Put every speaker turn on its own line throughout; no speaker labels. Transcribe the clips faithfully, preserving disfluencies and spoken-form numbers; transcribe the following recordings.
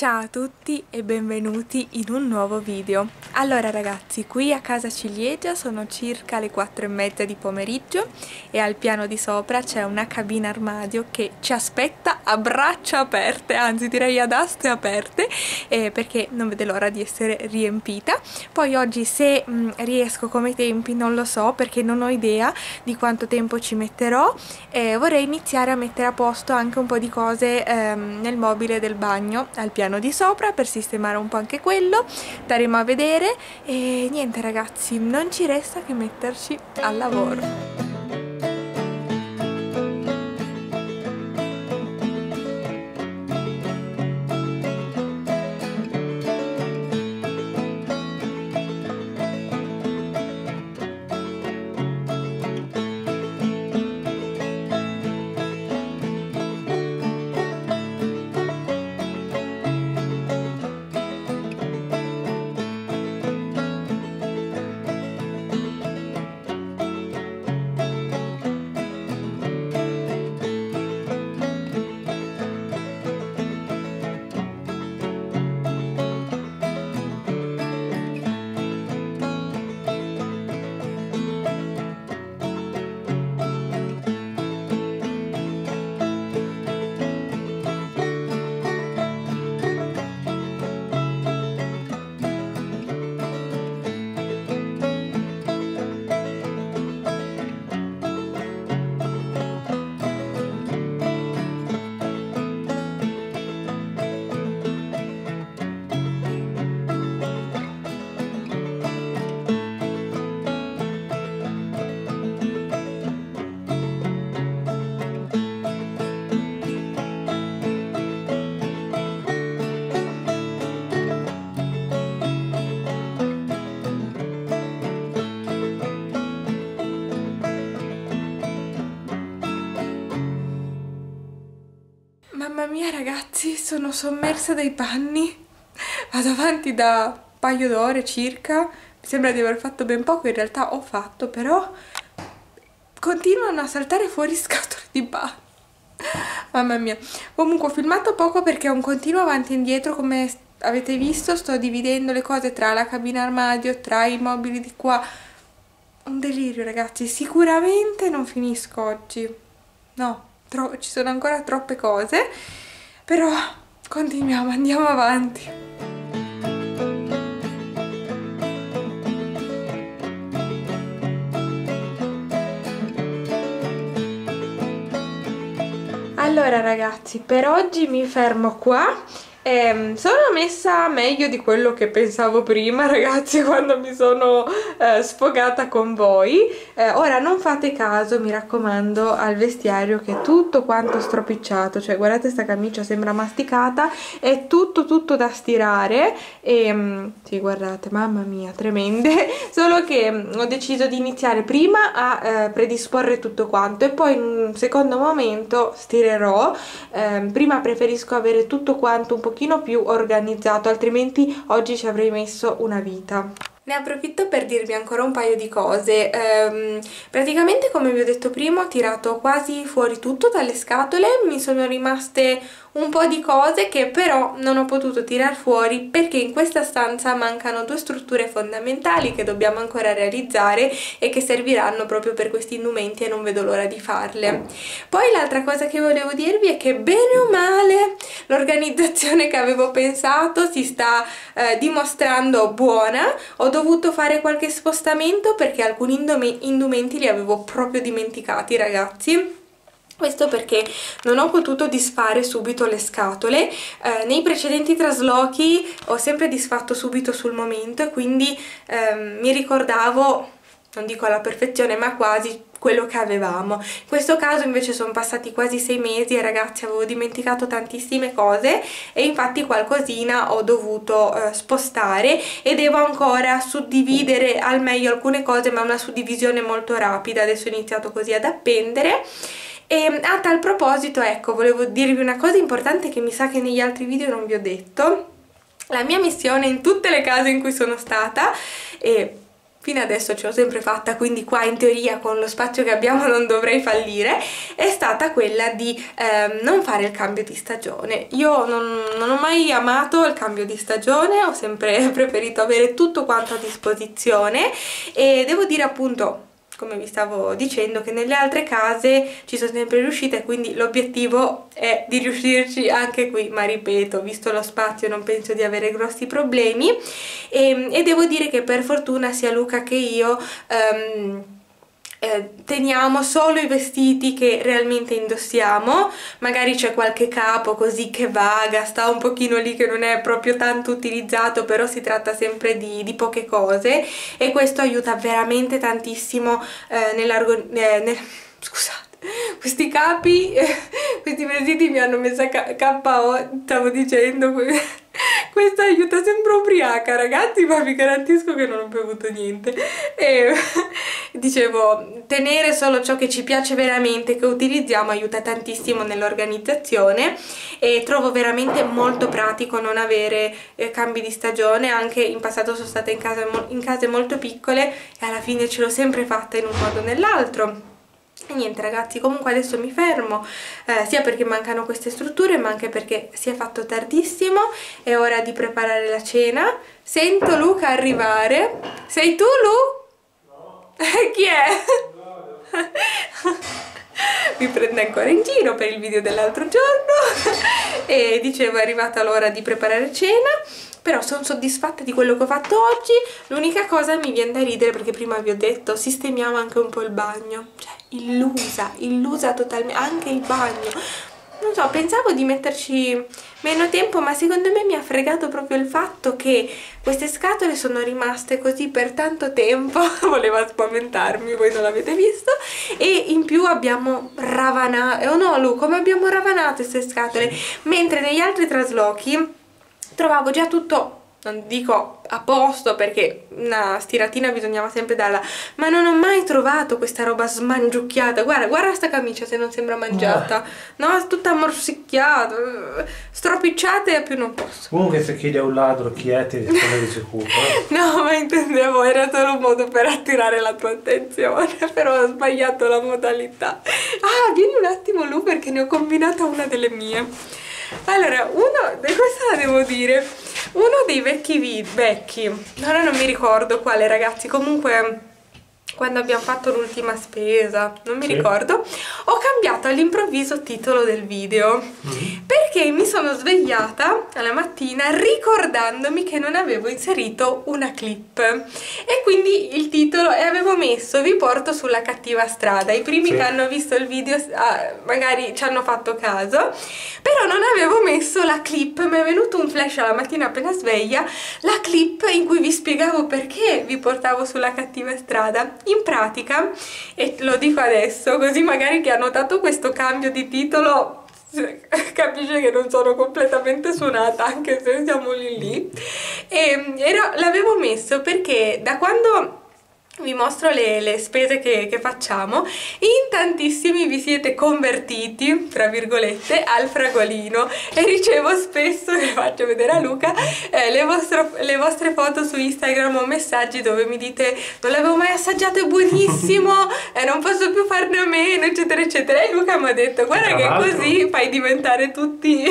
Ciao a tutti e benvenuti in un nuovo video. Allora ragazzi, qui a casa ciliegia sono circa le quattro e mezza di pomeriggio e al piano di sopra c'è una cabina armadio che ci aspetta a braccia aperte, anzi direi ad aste aperte, eh, perché non vede l'ora di essere riempita. Poi oggi se mh, riesco come tempi non lo so, perché non ho idea di quanto tempo ci metterò, eh, vorrei iniziare a mettere a posto anche un po' di cose ehm, nel mobile del bagno al piano di sopra per sistemare un po' anche quello. Staremo a vedere e niente ragazzi, non ci resta che metterci al lavoro. Mamma mia ragazzi, sono sommersa dai panni, vado avanti da un paio d'ore circa, mi sembra di aver fatto ben poco, in realtà ho fatto, però continuano a saltare fuori scatole di panni, mamma mia. Comunque ho filmato poco perché è un continuo avanti e indietro, come avete visto sto dividendo le cose tra la cabina armadio, tra i mobili di qua, un delirio ragazzi, sicuramente non finisco oggi, no. Ci sono ancora troppe cose, però continuiamo, andiamo avanti. Allora ragazzi, per oggi mi fermo qua. Eh, sono messa meglio di quello che pensavo prima ragazzi, quando mi sono eh, sfogata con voi. Eh, ora non fate caso, mi raccomando, al vestiario che è tutto quanto stropicciato, cioè guardate sta camicia sembra masticata, è tutto tutto da stirare e sì guardate, mamma mia, tremende. Solo che ho deciso di iniziare prima a eh, predisporre tutto quanto e poi in un secondo momento stirerò. Eh, prima preferisco avere tutto quanto un po' pochino più organizzato, altrimenti oggi ci avrei messo una vita. Ne approfitto per dirvi ancora un paio di cose. Ehm, praticamente, come vi ho detto prima, ho tirato quasi fuori tutto dalle scatole, mi sono rimaste un po' di cose che però non ho potuto tirar fuori perché in questa stanza mancano due strutture fondamentali che dobbiamo ancora realizzare e che serviranno proprio per questi indumenti e non vedo l'ora di farle. Poi l'altra cosa che volevo dirvi è che bene o male l'organizzazione che avevo pensato si sta eh, dimostrando buona. Ho dovuto fare qualche spostamento perché alcuni indumenti li avevo proprio dimenticati ragazzi. Questo perché non ho potuto disfare subito le scatole. Eh, nei precedenti traslochi ho sempre disfatto subito sul momento e quindi ehm, mi ricordavo, non dico alla perfezione ma quasi, quello che avevamo. In questo caso invece sono passati quasi sei mesi e ragazzi avevo dimenticato tantissime cose e infatti qualcosina ho dovuto eh, spostare e devo ancora suddividere al meglio alcune cose, ma una suddivisione molto rapida. Adesso ho iniziato così ad appendere. E a tal proposito, ecco, volevo dirvi una cosa importante che mi sa che negli altri video non vi ho detto. La mia missione in tutte le case in cui sono stata, e fino adesso ce l'ho sempre fatta, quindi qua in teoria con lo spazio che abbiamo non dovrei fallire, è stata quella di ehm, non fare il cambio di stagione. Io non, non ho mai amato il cambio di stagione, ho sempre preferito avere tutto quanto a disposizione e devo dire appunto, come vi stavo dicendo, che nelle altre case ci sono sempre riuscita e quindi l'obiettivo è di riuscirci anche qui, ma ripeto, visto lo spazio non penso di avere grossi problemi e, e devo dire che per fortuna sia Luca che io um, Eh, teniamo solo i vestiti che realmente indossiamo, magari c'è qualche capo così che vaga, sta un pochino lì che non è proprio tanto utilizzato, però si tratta sempre di, di poche cose e questo aiuta veramente tantissimo eh, nell'argo... Eh, nel... scusate, questi capi, eh, questi vestiti mi hanno messa K O, stavo dicendo... Questo aiuta, sempre ubriaca ragazzi, ma vi garantisco che non ho bevuto niente. E dicevo, tenere solo ciò che ci piace veramente, che utilizziamo, aiuta tantissimo nell'organizzazione e trovo veramente molto pratico non avere eh, cambi di stagione. Anche in passato sono stata in, casa, in case molto piccole e alla fine ce l'ho sempre fatta in un modo o nell'altro. E niente ragazzi, comunque adesso mi fermo, eh, sia perché mancano queste strutture ma anche perché si è fatto tardissimo, è ora di preparare la cena. Sento Luca arrivare. Sei tu Lu? No. Chi è? No. Mi prende ancora in giro per il video dell'altro giorno e dicevo è arrivata l'ora di preparare cena. Però sono soddisfatta di quello che ho fatto oggi. L'unica cosa mi viene da ridere perché prima vi ho detto sistemiamo anche un po' il bagno, cioè illusa, illusa totalmente, anche il bagno. Non so, pensavo di metterci meno tempo, ma secondo me mi ha fregato proprio il fatto che queste scatole sono rimaste così per tanto tempo. Voleva spaventarmi, voi non l'avete visto. E in più abbiamo ravanato, oh no Lu, come abbiamo ravanato queste scatole, mentre negli altri traslochi trovavo già tutto, non dico a posto perché una stiratina bisognava sempre darla, ma non ho mai trovato questa roba smangiucchiata. Guarda, guarda sta camicia se non sembra mangiata, no? È tutta morsicchiata, stropicciata e a più non posso.
Comunque se chiedi a un ladro chi è ti risponde di sicuro.
No, ma intendevo, era solo un modo per attirare la tua attenzione, però ho sbagliato la modalità. Ah, vieni un attimo Lu perché ne ho combinata una delle mie. Allora, uno, questa la devo dire, uno dei vecchi video, vecchi, ora non mi ricordo quale ragazzi, comunque quando abbiamo fatto l'ultima spesa, non mi sì. ricordo, ho cambiato all'improvviso titolo del video, mm-hmm. perché mi sono svegliata alla mattina ricordandomi che non avevo inserito una clip e quindi il titolo, e avevo messo vi porto sulla cattiva strada. I primi sì. che hanno visto il video ah, magari ci hanno fatto caso, però non avevo messo la clip. Mi è venuto un flash alla mattina appena sveglia, la clip in cui vi spiegavo perché vi portavo sulla cattiva strada. In pratica, e lo dico adesso così magari chi ha notato questo cambio di titolo capisce che non sono completamente suonata, anche se siamo lì lì, e l'avevo messo perché da quando vi mostro le, le spese che, che facciamo, in tantissimi vi siete convertiti, tra virgolette, al fragolino e ricevo spesso, le faccio vedere a Luca, eh, le, vostre, le vostre foto su Instagram o messaggi dove mi dite non l'avevo mai assaggiato, è buonissimo, eh, non posso più farne a meno, eccetera eccetera. E Luca mi ha detto guarda che così fai diventare tutti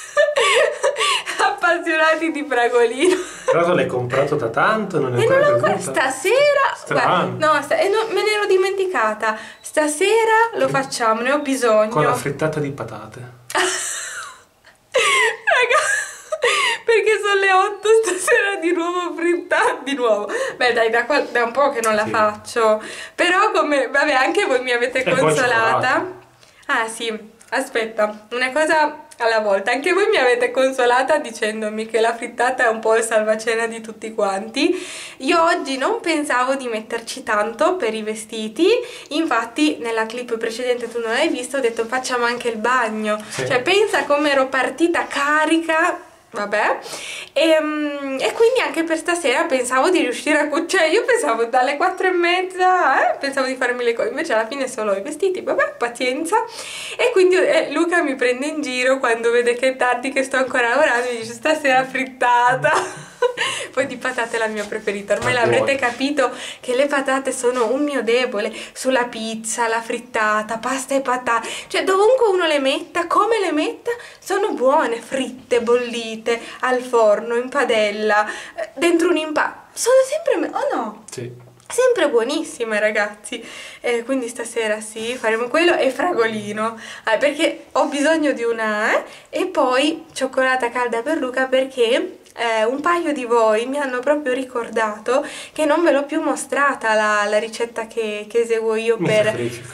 appassionati di fragolino.
Però l'hai comprato da tanto, non è
e non l'ho ancora stasera.
Strano.
Guarda, no, sta, e no, me ne ero dimenticata. Stasera lo facciamo, ne ho bisogno.
Con la frittata di patate.
Raga, perché sono le otto stasera di nuovo frittata, di nuovo. Beh dai, da, qua, da un po' che non la sì. faccio. Però come, vabbè, anche voi mi avete e consolata. Ah sì, aspetta, una cosa alla volta, anche voi mi avete consolata dicendomi che la frittata è un po' il salvacena di tutti quanti. Io oggi non pensavo di metterci tanto per i vestiti, infatti nella clip precedente tu non l'hai visto, ho detto facciamo anche il bagno, sì. cioè pensa come ero partita carica. Vabbè, e, e quindi anche per stasera pensavo di riuscire a cucinare, cioè io pensavo dalle quattro e mezza, eh, pensavo di farmi le cose, invece alla fine solo i vestiti, vabbè, pazienza. E quindi eh, Luca mi prende in giro quando vede che è tardi, che sto ancora lavorando, mi dice stasera frittata. tipo di patate è la mia preferita. Ormai
Ma
l'avrete
buone.
capito che le patate sono un mio debole. Sulla pizza, la frittata, pasta e patate, cioè dovunque uno le metta, come le metta, sono buone, fritte, bollite, al forno, in padella, eh, dentro un impasto. Sono sempre, me- oh no?
Sì.
Sempre buonissime, ragazzi. Eh, quindi stasera sì, faremo quello e fragolino, eh, perché ho bisogno di una, eh? E poi cioccolata calda per Luca, perché eh, un paio di voi mi hanno proprio ricordato che non ve l'ho più mostrata la, la ricetta che, che eseguo io
Mi
per
sacrifico.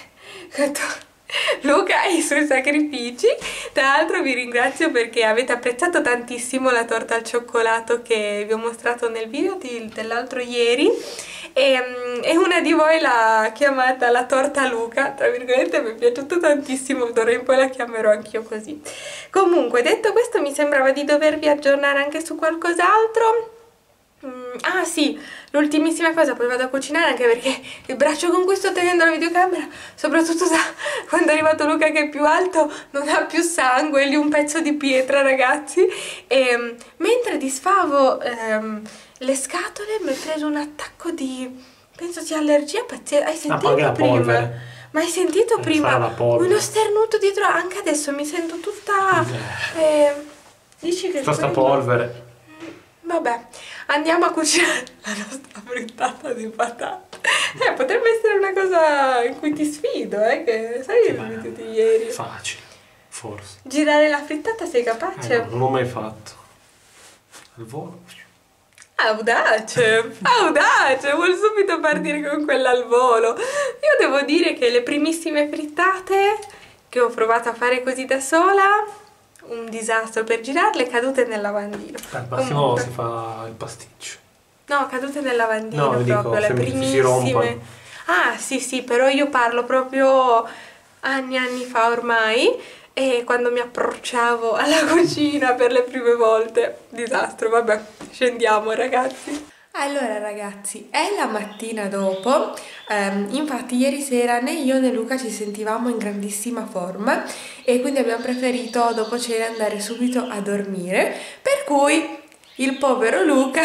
Luca e i suoi sacrifici. Tra l'altro vi ringrazio perché avete apprezzato tantissimo la torta al cioccolato che vi ho mostrato nel video di- dell'altro ieri, e, mm, e una di voi l'ha chiamata la torta Luca, tra virgolette. Mi è piaciuto tantissimo, d'ora in poi la chiamerò anch'io così. Comunque, detto questo, mi sembrava di dovervi aggiornare anche su qualcos'altro. Mm, ah sì, l'ultimissima cosa, poi vado a cucinare, anche perché il braccio con cui sto tenendo la videocamera, soprattutto da quando è arrivato Luca che è più alto, non ha più sangue, è lì un pezzo di pietra, ragazzi. E mm, mentre disfavo ehm, le scatole mi è preso un attacco di, penso sia allergia pazzesca. Hai sentito
poi la
prima?
polvere.
Ma hai sentito
Eh,
prima?
sarà la polvere.
Uno sternuto dietro, anche adesso mi sento tutta... eh, dici che
Tutta sta
quello-
polvere.
Vabbè, andiamo a cucinare la nostra frittata di patate. Eh, potrebbe essere una cosa in cui ti sfido, eh, che sai che mi tutti ieri.
Facile, forse.
Girare la frittata sei
Eh,
capace?
no, non l'ho mai fatto. Al volo.
Audace, audace, vuol subito partire con quella al volo. Io devo dire che le primissime frittate che ho provato a fare così da sola, un disastro per girarle, cadute nel lavandino.
Al massimo
Comunque.
si fa il pasticcio.
No, cadute nel lavandino
No, dico,
proprio, le
se mi- si
primissime.
rompono.
Ah, sì, sì, però io parlo proprio anni e anni fa ormai, e quando mi approcciavo alla cucina per le prime volte. Disastro, vabbè, scendiamo ragazzi. Allora ragazzi, è la mattina dopo, ehm, infatti ieri sera né io né Luca ci sentivamo in grandissima forma e quindi abbiamo preferito dopo cena andare subito a dormire, per cui il povero Luca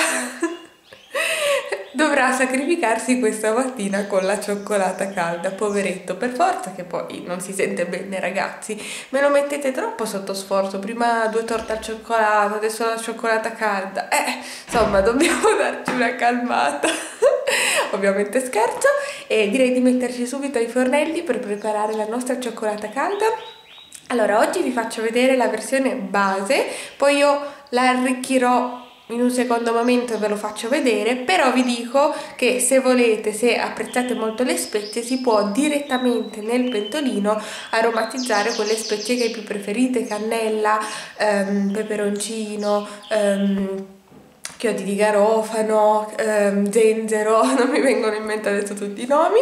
dovrà sacrificarsi questa mattina con la cioccolata calda, poveretto, per forza, che poi non si sente bene, ragazzi. Me lo mettete troppo sotto sforzo, prima due torte al cioccolato, adesso la cioccolata calda. Eh, insomma, dobbiamo darci una calmata. Ovviamente scherzo, e direi di metterci subito ai fornelli per preparare la nostra cioccolata calda. Allora, oggi vi faccio vedere la versione base, poi io la arricchirò in un secondo momento e ve lo faccio vedere, però vi dico che se volete, se apprezzate molto le spezie, si può direttamente nel pentolino aromatizzare quelle spezie che più preferite: cannella, ehm, peperoncino, ehm, chiodi di garofano, ehm, zenzero, non mi vengono in mente adesso tutti i nomi.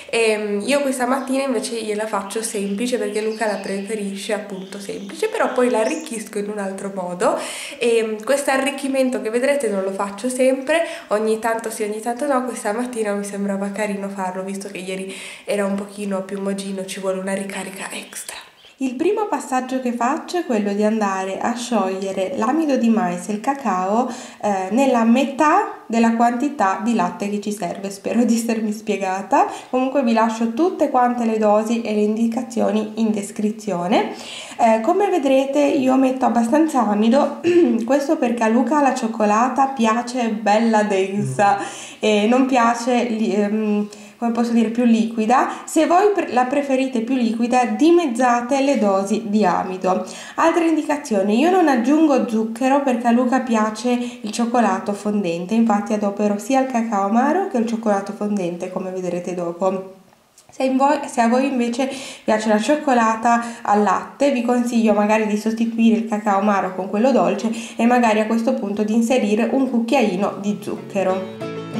E io questa mattina invece gliela faccio semplice perché Luca la preferisce appunto semplice, però poi la arricchisco in un altro modo, e questo arricchimento che vedrete non lo faccio sempre, ogni tanto sì, ogni tanto no. Questa mattina mi sembrava carino farlo, visto che ieri era un pochino più omogeneo, ci vuole una ricarica extra. Il primo passaggio che faccio è quello di andare a sciogliere l'amido di mais e il cacao eh, nella metà della quantità di latte che ci serve. Spero di essermi spiegata. Comunque vi lascio tutte quante le dosi e le indicazioni in descrizione. Eh, come vedrete io metto abbastanza amido, questo perché a Luca la cioccolata piace bella densa e non piace... Ehm, come posso dire, più liquida. Se voi la preferite più liquida, dimezzate le dosi di amido. Altre indicazioni: io non aggiungo zucchero perché a Luca piace il cioccolato fondente, infatti adopero sia il cacao amaro che il cioccolato fondente, come vedrete dopo. Se, voi, se a voi invece piace la cioccolata al latte, vi consiglio magari di sostituire il cacao amaro con quello dolce e magari a questo punto di inserire un cucchiaino di zucchero.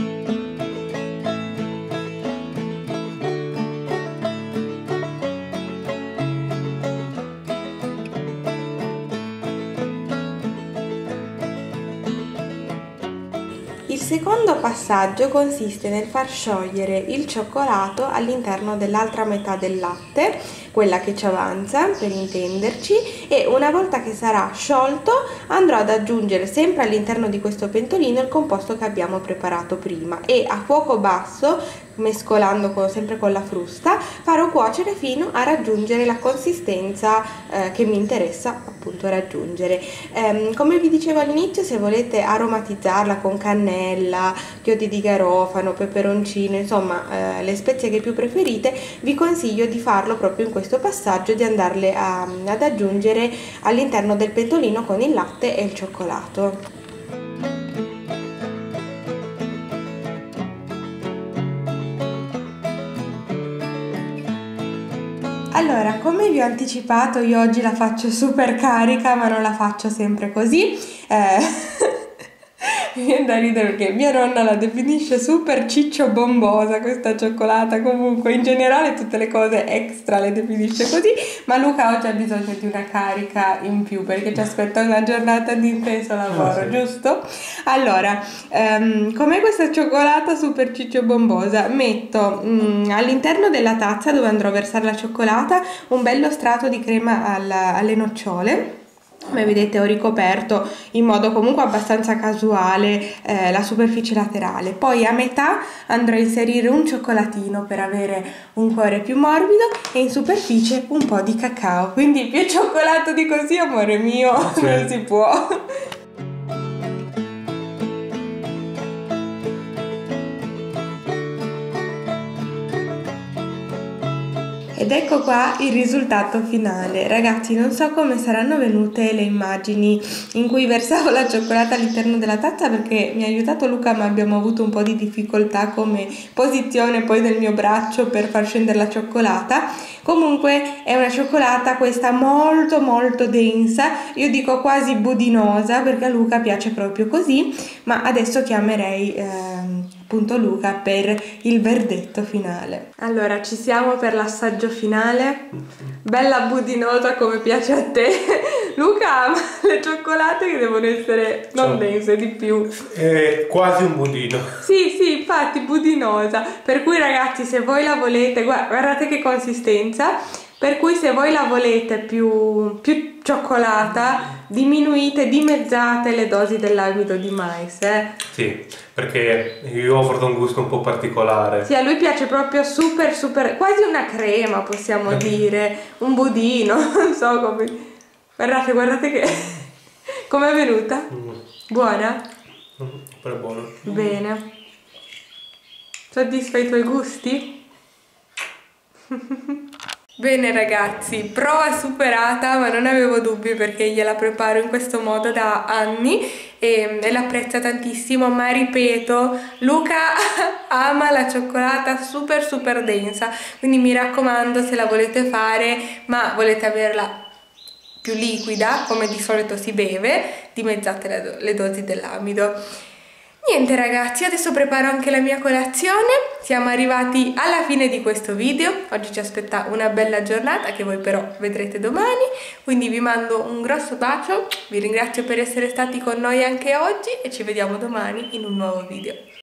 Il secondo passaggio consiste nel far sciogliere il cioccolato all'interno dell'altra metà del latte. quella che ci avanza, per intenderci, e una volta che sarà sciolto andrò ad aggiungere sempre all'interno di questo pentolino il composto che abbiamo preparato prima e a fuoco basso, mescolando con, sempre con la frusta, farò cuocere fino a raggiungere la consistenza eh, che mi interessa appunto raggiungere. Ehm, come vi dicevo all'inizio, se volete aromatizzarla con cannella, chiodi di garofano, peperoncino, insomma eh, le spezie che più preferite, vi consiglio di farlo proprio in questo passaggio, di andarle a, ad aggiungere all'interno del pentolino con il latte e il cioccolato. Allora, come vi ho anticipato, io oggi la faccio super carica, ma non la faccio sempre così. Eh, mi viene da ridere perché mia nonna la definisce super ciccio bombosa questa cioccolata, comunque in generale tutte le cose extra le definisce così, ma Luca oggi ha bisogno di una carica in più perché ci aspetta una giornata di intenso lavoro, oh, sì. Giusto? Allora, um, com'è questa cioccolata super ciccio bombosa? Metto um, all'interno della tazza dove andrò a versare la cioccolata un bello strato di crema alla, alle nocciole. Come vedete ho ricoperto in modo comunque abbastanza casuale eh, la superficie laterale, poi a metà andrò a inserire un cioccolatino per avere un cuore più morbido e in superficie un po' di cacao, quindi più cioccolato di così, amore mio, sì. Non si può. Ed ecco qua il risultato finale. Ragazzi, non so come saranno venute le immagini in cui versavo la cioccolata all'interno della tazza perché mi ha aiutato Luca, ma abbiamo avuto un po' di difficoltà come posizione poi del mio braccio per far scendere la cioccolata. Comunque è una cioccolata questa molto molto densa, io dico quasi budinosa perché a Luca piace proprio così, ma adesso chiamerei ehm, appunto Luca per il verdetto finale. Allora, ci siamo per l'assaggio finale. Bella budinosa come piace a te. Luca ama le cioccolate che devono essere non cioè, dense, di più.
È quasi un budino.
Sì, sì, infatti budinosa. Per cui ragazzi, se voi la volete, guardate che consistenza. Per cui se voi la volete più, più cioccolata, diminuite, dimezzate le dosi dell'amido di mais, eh?
Sì, perché il yogurt ha un gusto un po' particolare.
Sì, a lui piace proprio super super, quasi una crema possiamo dire, un budino, non so come. Guardate, guardate che... Com'è venuta? Mm. Buona?
Mm, però è buona.
Bene. Soddisfa i tuoi gusti? Bene ragazzi, prova superata, ma non avevo dubbi perché gliela preparo in questo modo da anni e, e l'apprezza tantissimo, ma ripeto, Luca ama la cioccolata super super densa, quindi mi raccomando, se la volete fare ma volete averla più liquida come di solito si beve, dimezzate le, do le dosi dell'amido. Niente ragazzi, adesso preparo anche la mia colazione, siamo arrivati alla fine di questo video, oggi ci aspetta una bella giornata che voi però vedrete domani, quindi vi mando un grosso bacio, vi ringrazio per essere stati con noi anche oggi e ci vediamo domani in un nuovo video.